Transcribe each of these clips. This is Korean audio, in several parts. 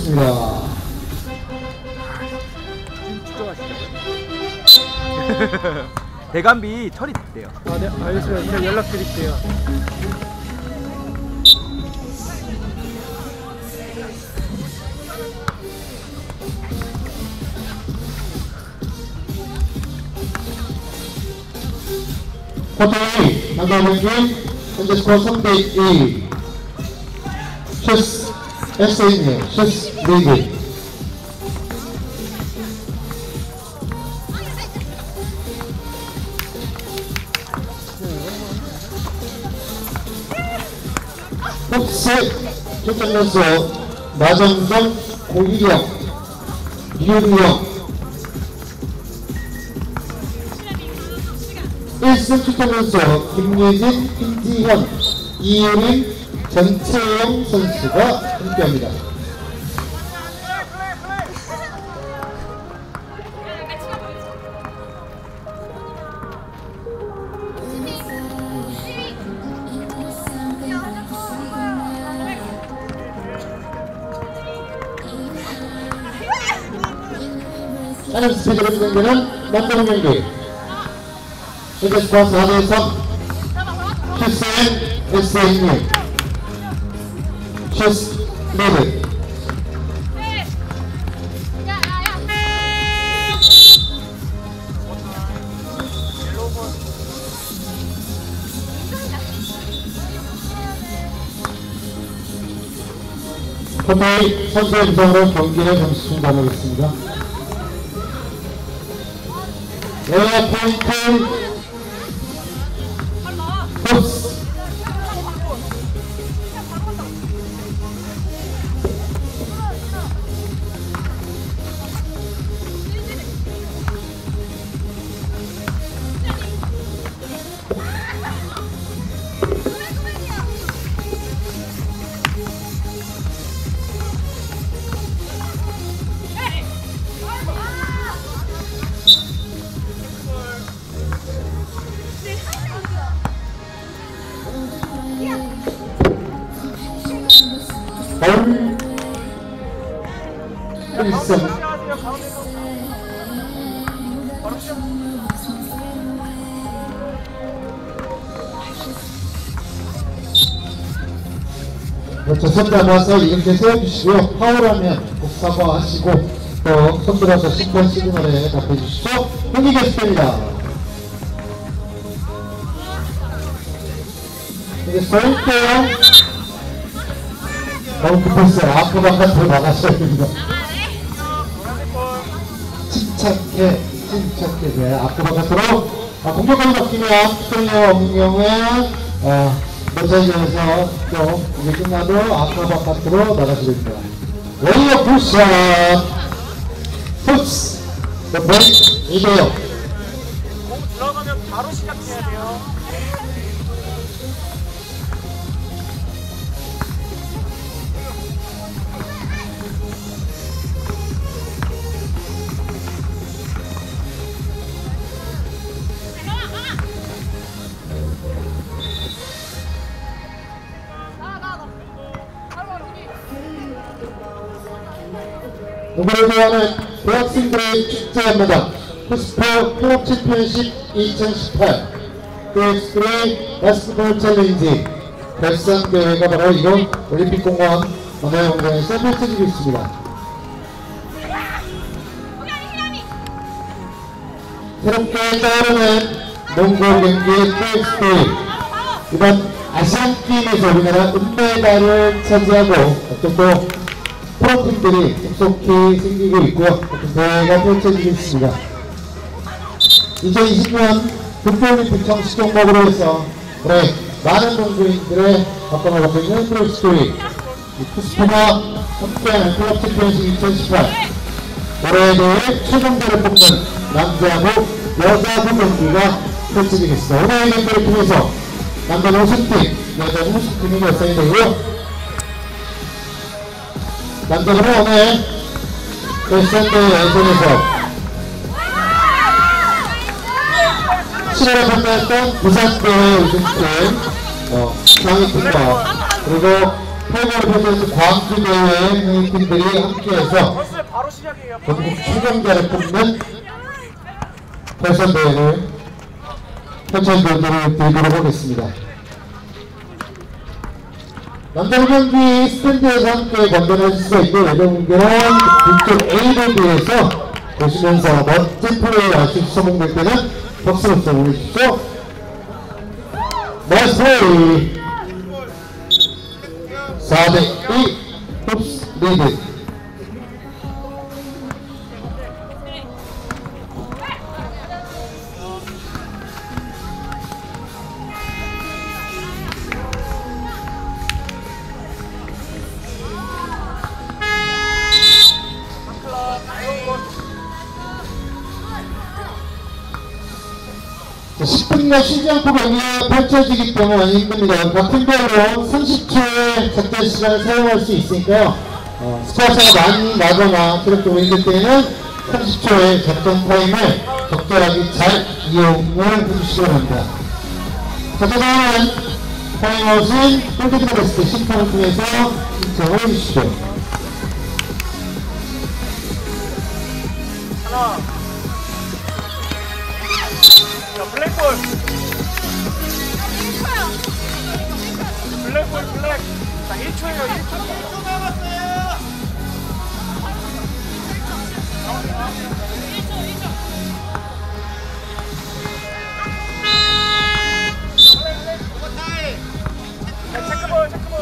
부탁드리겠습니다. 대감비 처리됐대요. 아, 네, 알겠습니다. 제가 연락드릴게요. 포토이 남자분들 현재 스코어 3대2 슛 SA님 슛 리그 흡스 출전선수 마정정 고희령 이유령 1승 출전선수 김예진, 김지현, 이유린, 전채영 선수가 함께합니다. 다른 스피드로 진행되는 남자분 경기 현재 스코어 4대3 슈스앤 SA님 슈스 리드 포토이 선수의 부상으로 경기를 잠시 중단하겠습니다. 레어 포인트 흡스 일승 손 잡아서 이렇게 세워주시고요. 파울하면 꼭 사과하시고 또 손들어서 심판 시그널에 답해주시죠. 경기 계속됩니다. 이제 서울대요. 너무 급했어요. 앞으로 바깥으로 나가셔야 됩니다. 침착해. 네, 앞으로 바깥으로. 공격까지 바뀌면 스토리어 없는 경우에 모자이에서 또 이제 끝나도 앞으로 바깥으로 나가셔야 됩니다. 웨이어 푸샷 푸스 브레이크 이대요. 공 들어가면 바로 시작해야 돼요. 이번에 대하는 대학생들의 축제입니다. 푸스포 클럽 챔피언십 2018 대학생들의 바스켓볼 챌린지 결산대회가 바로 이번 올림픽공원 원화영장에서 펼쳐지고 있습니다. 새롭게 떠오르는 농구 경기의 TXT 이번 아시안게임에서 우리나라 은메달을 차지하고 또 프로팀들이 속속히 생기고 있고요. 대회가 펼쳐지고 있습니다. 2020년 도쿄올림픽 정식 종목으로 해서 올해 많은 농구인들의 바꿔 먹고 있는 프로스토리 푸스포가 함께하는 클럽 챔피언십 2018 올해 대회 최종대를 뽑는 남자부 여자부 경기가 펼쳐지겠습니다. 오늘의 경기를 통해서 남자는 우승팀, 여자는 우승팀이 결성이 되고요. 남자분은 오늘 결선대회 예선에서 7월에 판매했던 부산대회 우승팀 상위팀과 그리고 파이널 펼쳐진 광주 대회 팀들이 함께해서 벌써 바로 시작이에요. 전국 최강자를 뽑는 결선 대회를 펼쳐보도록 드리도록 하겠습니다. 남자 경기 스탠드에서 함께 관전하실 수 있고 여자분들은 북쪽 A로드에서 보시면서 멋진 플레이 아쉽게 성공될 때는 박수로 보내주십시오. 나이스 플레이 4대2 홉스 리드. 자, 10분간 쉬지 않고 경기가 펼쳐지기 때문에 힘듭니다. 같은 별로 30초의 작전 시간을 사용할 수 있으니까요. 스코어 차가 많이 나거나 기록적으로 힘들 때는 30초의 작전 타임을 적절하게 잘 이용을 해주시기 바랍니다. 다음은 타임아웃은 홀드가 됐을 때 심판을 통해서 신청을 해주시죠. 하나. 자, 블랙볼. 블랙볼, 블랙. 자, 1초예요, 1초. 1초 남았어요. 자, 체크볼, 체크볼.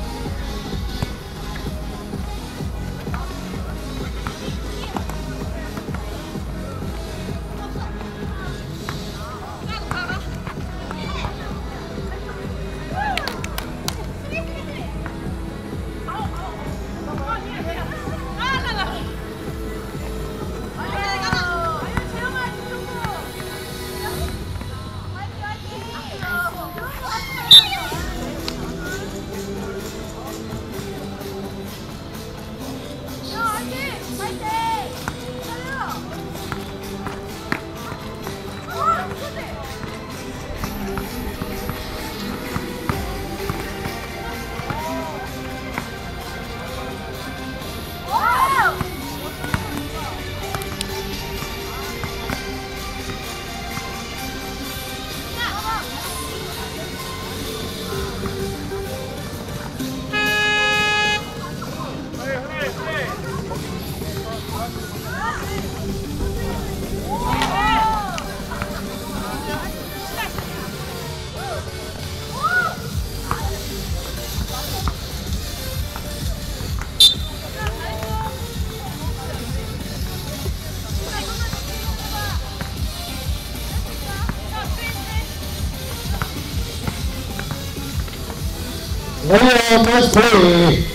나이스 플레이.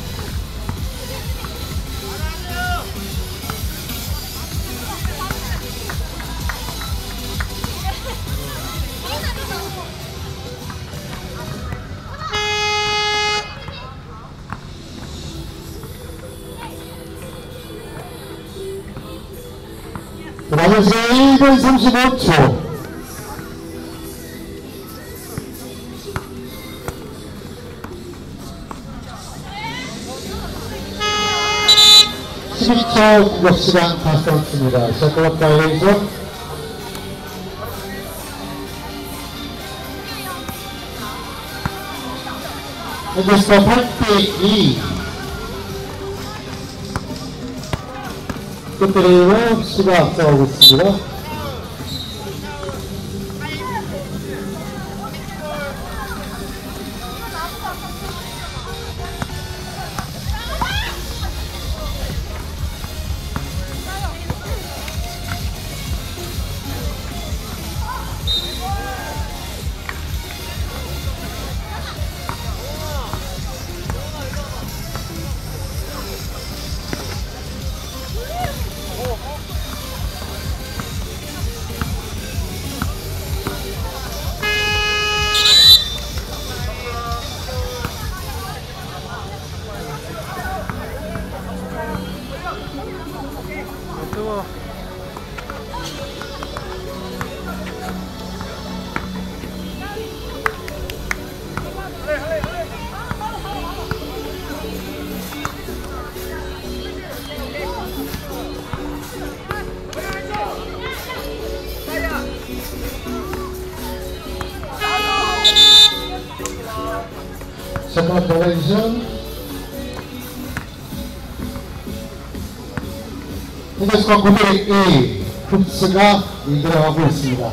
남은 시간 1분 35초. 공격 시간 달성했습니다. 셔틀업 바이레이션 현재 스코어 8대2 끝들이로 시가 앞서가고 있습니다. 그럼 베렌슨 현재 스코어 9대2 흡스가 이끌어가고 있습니다.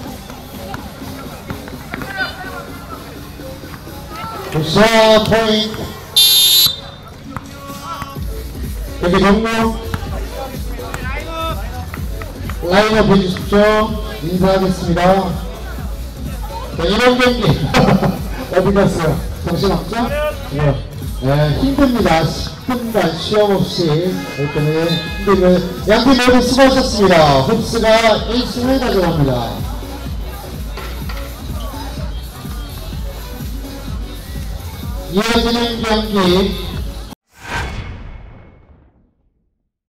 굿샷 포인트. 경기 종료. 라인업 해주십시오. 인사하겠습니다. 자, 이런 경기 어디 갔어요? 정신없죠? 네. 네, 힘듭니다. 10분간 쉬엄없이 때문에 힘들면 양팀 모두 수고하셨습니다. 흡스가 1승을 가져갑니다. 이어지는 경기